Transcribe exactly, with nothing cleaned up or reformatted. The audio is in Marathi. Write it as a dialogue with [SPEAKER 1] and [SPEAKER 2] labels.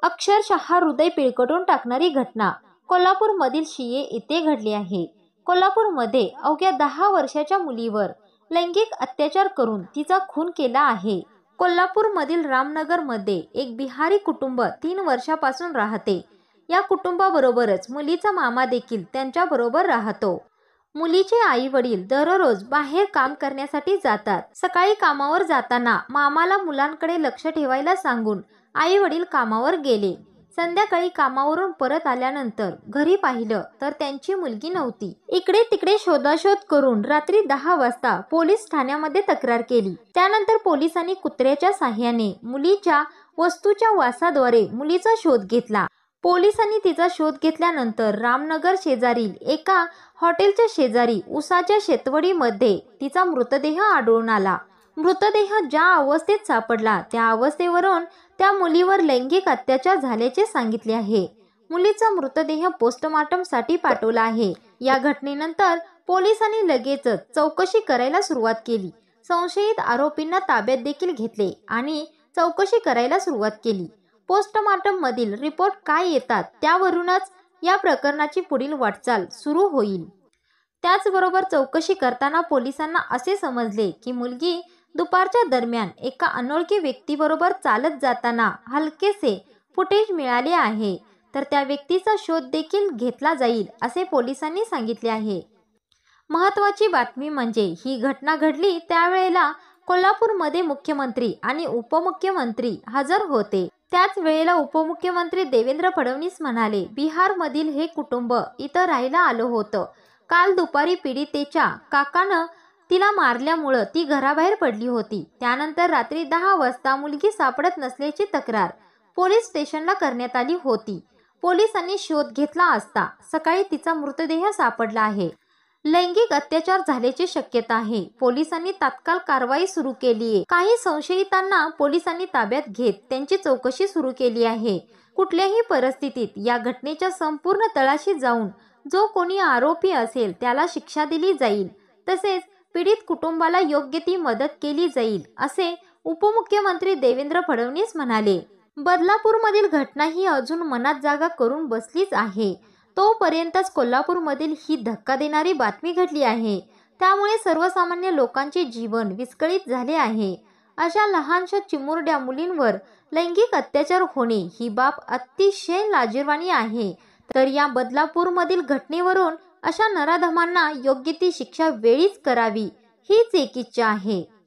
[SPEAKER 1] अक्षरशः हृदय पिळकटून टाकणारी घटना कोल्हापूरमधील शिये येथे घडली आहे। कोल्हापूरमध्ये अवघ्या दहा वर्षाच्या मुलीवर लैंगिक अत्याचार करून तिचा खून केला आहे। कोल्हापूरमधील रामनगरमध्ये एक बिहारी कुटुंब तीन वर्षापासून राहते। या कुटुंबाबरोबरच मुलीचा मामा देखील त्यांच्या बरोबर राहतो। मुलीचे आई वडील दररोज बाहेर काम करण्यासाठी जातात। सकाळी कामावर जाताना मामाला मुलांकडे लक्ष ठेवायला सांगून आई वडील कामावर गेले। संध्याकाळी कामावरून परत आल्यानंतर घरी पाहिलं तर त्यांची मुलगी नव्हती। इकडे तिकडे शोधाशोध करून रात्री दहा वाजता पोलीस ठाण्यामध्ये तक्रार केली। त्यानंतर पोलिसांनी कुत्र्याच्या साह्याने मुलीच्या वस्तूच्या वासाद्वारे मुलीचा शोध घेतला। पोलिसांनी तिचा शोध घेतल्यानंतर रामनगर शेजारील एका हॉटेलच्या शेजारी उसाच्या शेतवडीमध्ये तिचा मृतदेह आढळून आला। मृतदेह ज्या अवस्थेत सापडला त्या अवस्थेवरून त्या मुलीवर लैंगिक अत्याचार झाल्याचे सांगितले आहे। मुलीचा मृतदेह पोस्टमार्टमसाठी पाठवला आहे। या घटनेनंतर पोलिसांनी लगेचच चौकशी करायला सुरुवात केली। संशयित आरोपींना ताब्यात देखील घेतले आणि चौकशी करायला सुरुवात केली। पोस्टमार्टम मधील रिपोर्ट काय येतात त्यावरूनच या प्रकरणाची पुढील वाटचाल सुरू होईल। त्याचबरोबर चौकशी करताना पोलिसांना असे समजले की मुलगी दुपारच्या दरम्यान एका अनोळखी व्यक्तीबरोबर चालत जाताना हलकेसे फुटेज मिळाले आहे, तर त्या व्यक्तीचा शोध देखील घेतला जाईल असे पोलिसांनी सांगितले आहे। महत्त्वाची बातमी म्हणजे ही घटना घडली त्यावेळेला कोल्हापूरमध्ये मुख्यमंत्री आणि उपमुख्यमंत्री हजर होते। त्याच वेळेला उपमुख्यमंत्री देवेंद्र फडणवीस म्हणाले, बिहारमधील हे कुटुंब इथं राहायला आलं होतं। काल दुपारी पीडितेच्या काकानं तिला मारल्यामुळं ती घराबाहेर पडली होती। त्यानंतर रात्री दहा वाजता मुलगी सापडत नसल्याची तक्रार पोलीस स्टेशनला करण्यात आली होती। पोलिसांनी शोध घेतला असता सकाळी तिचा मृतदेह सापडला आहे। लैंगिक अत्याचार झाल्याची शक्यता आहे। पोलिसांनी तात्काळ कारवाई सुरू केली आहे। काही संशयितांना पोलिसांनी ताब्यात घेत त्यांची चौकशी सुरू केली आहे। कुठल्याही परिस्थितीत या घटनेच्या संपूर्ण तळाशी जाऊन जो कोणी आरोपी असेल त्याला शिक्षा दिली जाईल, तसेच पीडित कुटुंबाला योग्य ती मदत केली जाईल असे उपमुख्यमंत्री देवेंद्र फडणवीस म्हणाले। बदलापूरमधील घटना ही अजून मनात जागा करून बसलीच आहे। तोपर्यंतच कोल्हापूरमधील ही धक्का देणारी बातमी घडली आहे। त्यामुळे सर्वसामान्य लोकांचे जीवन विस्कळीत झाले आहे। अशा लहानशा चिमुरड्या मुलींवर लैंगिक अत्याचार होणे ही बाब अतिशय लाजिरवाणी आहे। तर या बदलापूरमधील घटनेवरून अशा नराधमांना योग्य ती शिक्षा वेळीच करावी हीच एक इच्छा आहे।